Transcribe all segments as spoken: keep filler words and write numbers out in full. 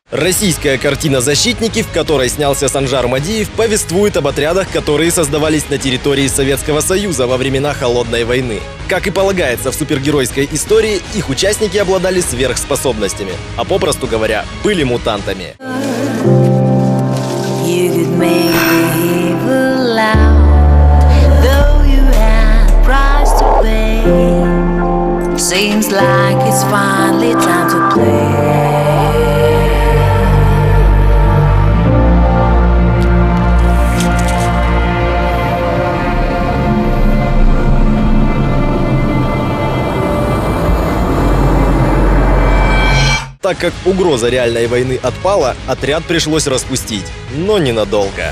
Российская картина «Защитники», в которой снялся Санжар Мадиев, повествует об отрядах, которые создавались на территории Советского Союза во времена Холодной войны. Как и полагается в супергеройской истории, их участники обладали сверхспособностями, а попросту говоря, были мутантами. Seems like it's finally time to play. Так как угроза реальной войны отпала, отряд пришлось распустить, но ненадолго.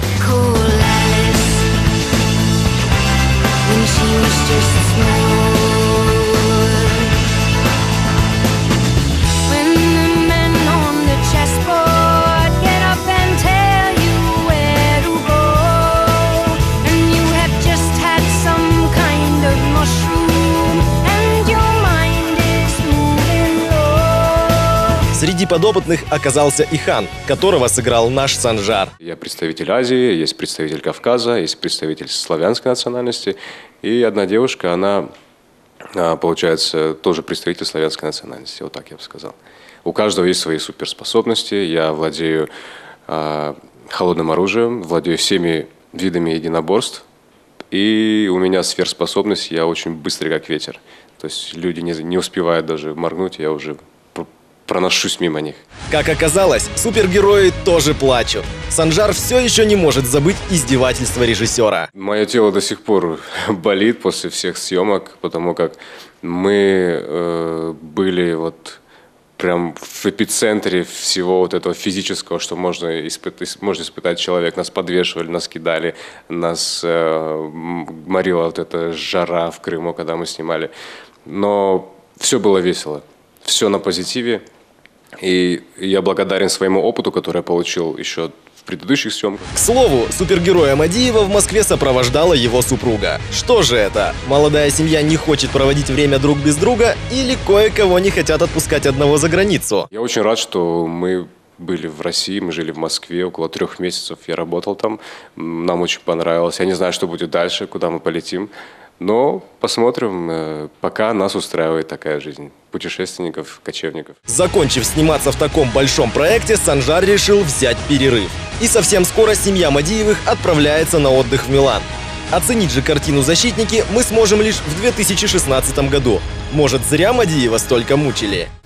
Среди подопытных оказался и хан, которого сыграл наш Санжар. Я представитель Азии, есть представитель Кавказа, есть представитель славянской национальности. И одна девушка, она, получается, тоже представитель славянской национальности. Вот так я бы сказал. У каждого есть свои суперспособности. Я владею э, холодным оружием, владею всеми видами единоборств. И у меня сверхспособность, я очень быстрый, как ветер. То есть люди не, не успевают даже моргнуть, я уже проношусь мимо них. Как оказалось, супергерои тоже плачут. Санжар все еще не может забыть издевательства режиссера. Мое тело до сих пор болит после всех съемок, потому как мы э, были вот прям в эпицентре всего вот этого физического, что можно испытать, может испытать человек. Нас подвешивали, нас кидали, нас э, морила вот эта жара в Крыму, когда мы снимали. Но все было весело. Все на позитиве, и я благодарен своему опыту, который я получил еще в предыдущих съемках. К слову, супергероя Мадиева в Москве сопровождала его супруга. Что же это? Молодая семья не хочет проводить время друг без друга или кое-кого не хотят отпускать одного за границу? Я очень рад, что мы были в России, мы жили в Москве, около трех месяцев я работал там. Нам очень понравилось. Я не знаю, что будет дальше, куда мы полетим. Но посмотрим, пока нас устраивает такая жизнь путешественников, кочевников. Закончив сниматься в таком большом проекте, Санжар решил взять перерыв. И совсем скоро семья Мадиевых отправляется на отдых в Милан. Оценить же картину «Защитники» мы сможем лишь в две тысячи шестнадцатом году. Может, зря Мадиева столько мучили?